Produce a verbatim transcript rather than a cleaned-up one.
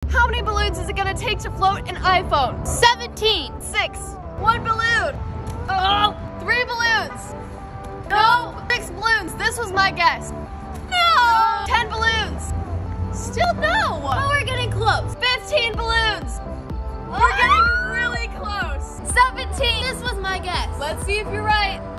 How many balloons is it gonna take to float an iPhone? seventeen. Six. One balloon. Oh, three balloons. No. Six balloons. This was my guess. No. Ten balloons. Still no. Oh, we're getting close. Fifteen balloons. We're getting really close. seventeen. This was my guess. Let's see if you're right.